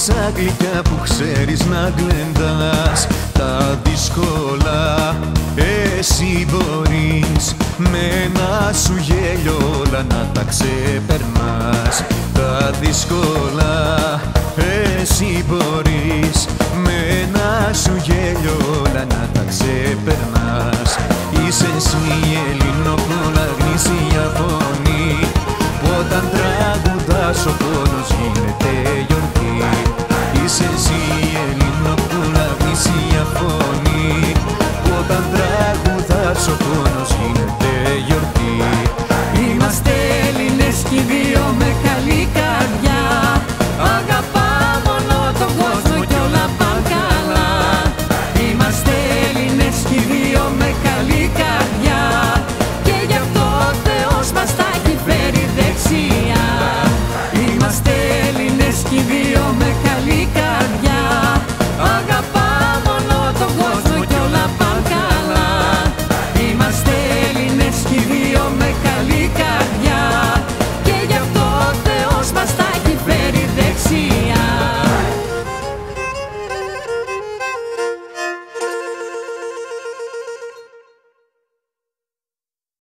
τόσα γλυκιά που ξέρεις να γλεντάς τα δύσκολα. Εσύ μπορείς με ένα σου γέλιο όλα να τα ξεπερνάς τα δύσκολα. Εσύ μπορείς με ένα σου γέλιο όλα να τα ξεπερνάς. Είσαι εσύ η ελληνόπουλα γνήσια φωνή που όταν τραγουδάς ο πόνος γίνεται γιορτή. Είσαι εσύ η ελληνόπουλα γνήσια φωνή που όταν τραγουδάς ο πόνος